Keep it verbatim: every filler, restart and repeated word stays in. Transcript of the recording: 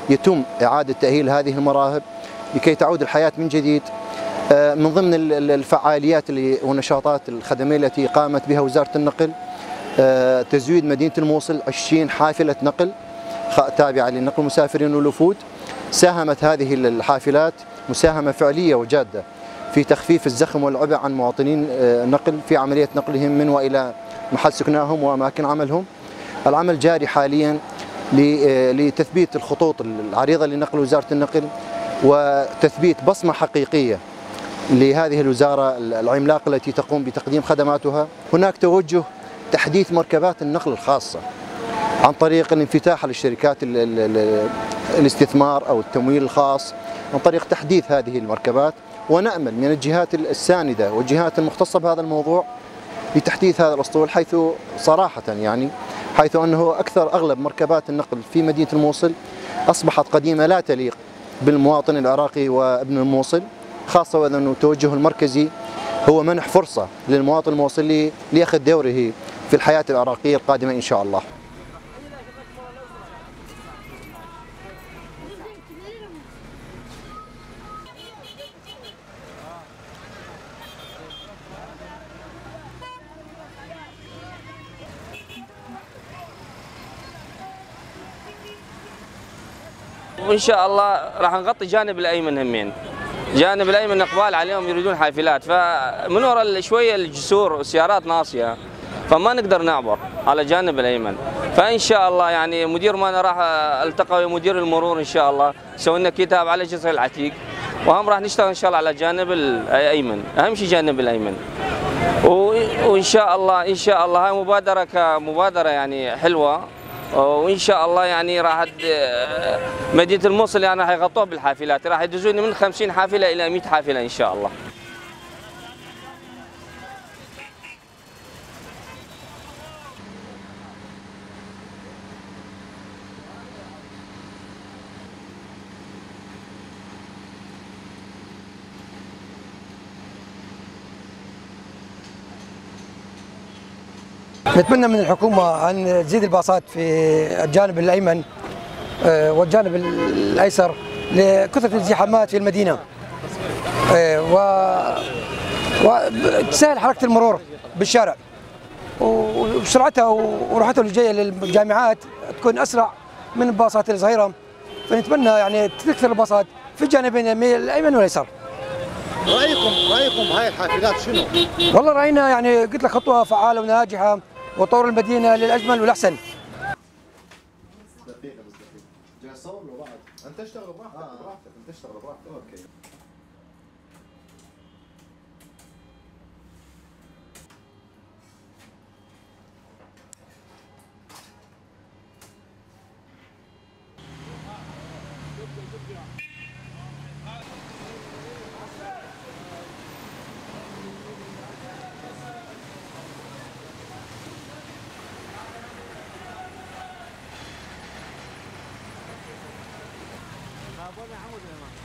يتم إعادة تأهيل هذه المراهب لكي تعود الحياة من جديد. من ضمن الفعاليات والنشاطات الخدمية التي قامت بها وزارة النقل تزويد مدينة الموصل عشرين حافلة نقل تابعة لنقل المسافرين والوفود. ساهمت هذه الحافلات مساهمة فعلية وجادة في تخفيف الزخم والعبء عن مواطنين النقل في عملية نقلهم من وإلى محل سكناهم وأماكن عملهم. العمل جاري حاليا لتثبيت الخطوط العريضة لنقل وزارة النقل وتثبيت بصمة حقيقية لهذه الوزارة العملاقة التي تقوم بتقديم خدماتها. هناك توجه تحديث مركبات النقل الخاصة عن طريق الانفتاح للشركات الاستثمار أو التمويل الخاص، عن طريق تحديث هذه المركبات، ونأمل من الجهات الساندة والجهات المختصة بهذا الموضوع لتحديث هذا الأسطول، حيث صراحة يعني حيث أنه أكثر أغلب مركبات النقل في مدينة الموصل أصبحت قديمة لا تليق بالمواطن العراقي وابن الموصل، خاصة وأنه التوجه المركزي هو منح فرصة للمواطن الموصلي ليأخذ دوره في الحياة العراقية القادمة إن شاء الله. وإن شاء الله راح نغطي جانب الأيمن همين. جانب الأيمن إقبال عليهم يريدون حافلات، فمن وراء شوية الجسور والسيارات ناصية فما نقدر نعبر على جانب الأيمن. فإن شاء الله يعني مدير ما أنا راح التقى ويا مدير المرور إن شاء الله، سوينا كتاب على جسر العتيق، وهم راح نشتغل إن شاء الله على جانب الأيمن، أهم شيء جانب الأيمن. وإن شاء الله إن شاء الله هاي مبادرة كمبادرة يعني حلوة، وان شاء الله يعني راح مدينه الموصل يعني راح يغطوها بالحافلات، راح يدزون من خمسين حافله الى مئة حافله ان شاء الله. نتمنى من الحكومة أن تزيد الباصات في الجانب الأيمن والجانب الأيسر لكثرة الازدحامات في المدينة، وتسهل حركة المرور بالشارع، وسرعتها وراحتها الجاية للجامعات تكون أسرع من الباصات الصغيرة. فنتمنى يعني تكثر الباصات في الجانبين الأيمن والأيسر. رأيكم رأيكم هاي الحافلات شنو؟ والله رأينا يعني قلت لك خطوة فعالة وناجحة وطور المدينة للأجمل والأحسن. دقيقة بس دقيقة. جاي صور له بعد. أنت اشتغل براحتك آه. براحتك أنت اشتغل براحتك. أوكي. Buena, vamos de